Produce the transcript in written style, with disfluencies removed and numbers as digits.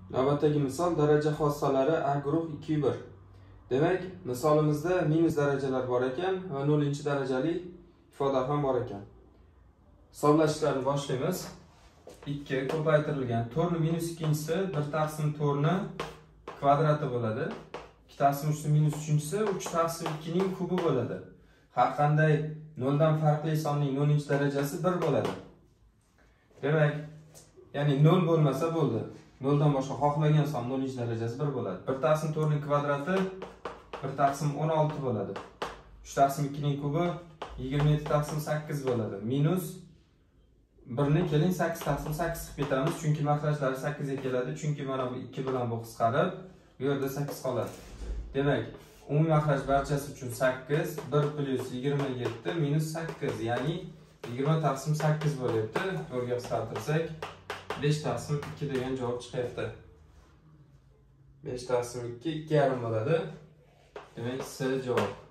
Navbatdagi misol daraja xossalari A guruh 2/1. Demak, misolimizda minus darajalar bor ekan va 0-darajali ifoda ham bor ekan. Hisoblashlarni boshlaymiz. 2 ko'paytirilgan 4 ni minus 2-si 1 taqsim 4 ni kvadrati bo'ladi. 2 taqsim 3 ni minus 3-si 3 taqsim 2 ning kubi bo'ladi. Har qanday 0 dan farqli sonning 0-darajasi 1 bo'ladi. Demak, ya'ni 0 bo'lmasa bo'ldi. 0 dan boshqa xohlagan son 0-darajasi 1 bo'ladi. 1 taqsim 4 ning kvadrati 1 taqsim 16 bo'ladi. 3 taqsim 2 ning kubi 27 taqsim 8 bo'ladi. Minus 1 ni keling 8 taqsim 8 qilib ketamiz, chunki makrajlari 8 ga keladi, chunki mana bu 2 bilan bu qisqarib, bu yerda 8 qoladi. Demak, umumiy makraj barchasi uchun 8, 1 plus 27 minus 8, ya'ni 20 taqsim 8 bo'lyapti. 4 ga qisqartirsak 5 taqsim 2 degan javob chiqyapti. 5 taqsim 2 2,5 bo'ladi. Demak, C javob.